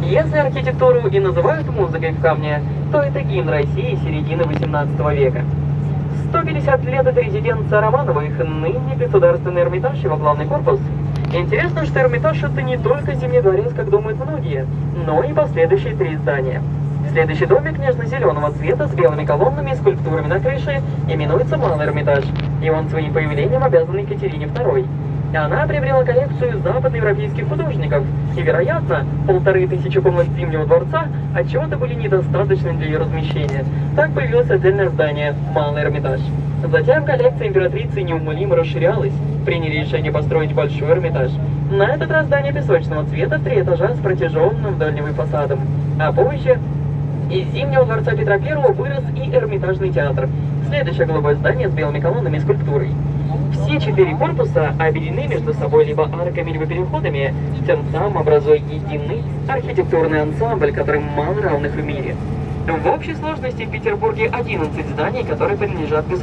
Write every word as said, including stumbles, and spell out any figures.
Если архитектуру и называют музыкой в камне, то это гимн России середины восемнадцатого века. сто пятьдесят лет от резиденции Романовых, ныне Государственный Эрмитаж, его главный корпус. Интересно, что Эрмитаж — это не только Зимний дворец, как думают многие, но и последующие три здания. Следующий домик нежно-зеленого цвета с белыми колоннами и скульптурами на крыше именуется Малый Эрмитаж, и он своим появлением обязан Екатерине второй. Она приобрела коллекцию западноевропейских художников, и, вероятно, полторы тысячи комнат Зимнего дворца отчего-то были недостаточны для ее размещения. Так появилось отдельное здание — Малый Эрмитаж. Затем коллекция императрицы неумолимо расширялась, приняли решение построить Большой Эрмитаж. На этот раз здание песочного цвета в три этажа с протяженным вдоль фасадом. А позже из Зимнего дворца Петра Первого вырос и Эрмитажный театр, следующее голубое здание с белыми колоннами и скульптурой. Все четыре корпуса объединены между собой либо арками, либо переходами, тем самым образуя единый архитектурный ансамбль, который мало равных в мире. В общей сложности в Петербурге одиннадцать зданий, которые принадлежат